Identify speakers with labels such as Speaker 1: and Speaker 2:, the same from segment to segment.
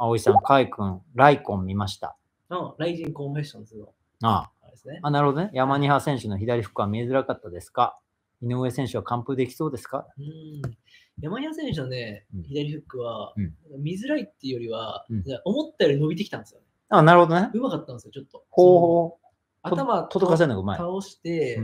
Speaker 1: 葵さん、カイ君、ライコン見ました。
Speaker 2: ライジンコンフェッションズの。
Speaker 1: あ
Speaker 2: あれですね。
Speaker 1: あ、なるほどね。山ニハ選手の左フックは見えづらかったですか？井上選手は完封できそうですか？
Speaker 2: 山ニハ選手のね、左フックは、見づらいっていうよりは、思ったより伸びてきたんですよね。
Speaker 1: あ、なるほどね。
Speaker 2: うまかったんですよ、ちょっと。
Speaker 1: ほう。
Speaker 2: 頭
Speaker 1: 届かせるのがうまい。
Speaker 2: 倒して、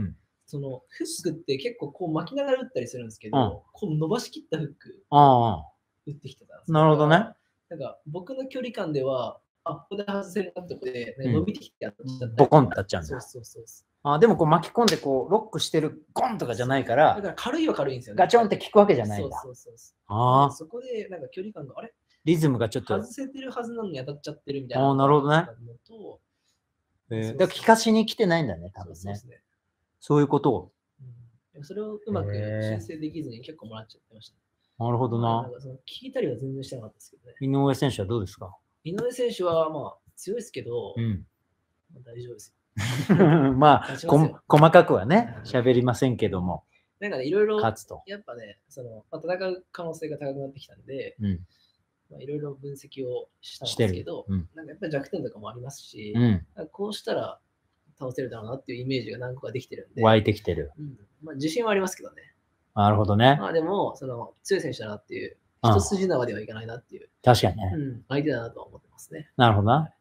Speaker 2: そのフックって結構こう巻きながら打ったりするんですけど、こう伸ばしきったフック打ってきてたんですよ。
Speaker 1: なるほどね。
Speaker 2: なんか僕の距離感では、ここで外せるなってことで、伸びてきてやっちゃった。
Speaker 1: ボコンって立っちゃうんだ。
Speaker 2: そう。
Speaker 1: でもこう巻き込んでこうロックしてるゴンとかじゃないから、
Speaker 2: だから軽いは軽いんですよね。
Speaker 1: ガチョンって効くわけじゃないんだ。
Speaker 2: そこでなんか距離感が
Speaker 1: リズムがちょっと
Speaker 2: 外せてるはずなのに当たっちゃってるみたいな。
Speaker 1: なるほどね。だから効かしに来てないんだね、多分ね。そういうことを。
Speaker 2: それをうまく修正できずに結構もらっちゃってました。
Speaker 1: なるほどな。
Speaker 2: 聞いたりは全然してなかったですけどね。
Speaker 1: 井上選手はどうですか？
Speaker 2: 井上選手はまあ強いですけど、大丈夫です
Speaker 1: よ。まあ、細かくはね、喋りませんけども。
Speaker 2: なんかね、いろいろ、
Speaker 1: 勝つと。
Speaker 2: やっぱね、戦う可能性が高くなってきたんで、いろいろ分析をしたんですけど、なんかやっぱり弱点とかもありますし、こうしたら倒せるだろうなっていうイメージが何個かできてるんで。
Speaker 1: 湧いてきてる。
Speaker 2: 自信はありますけどね。
Speaker 1: なるほどね。
Speaker 2: でも、強い選手だなっていう、一筋縄ではいかないなっていう。
Speaker 1: 確かにね。
Speaker 2: 相手だなとは思ってますね。
Speaker 1: なるほどな。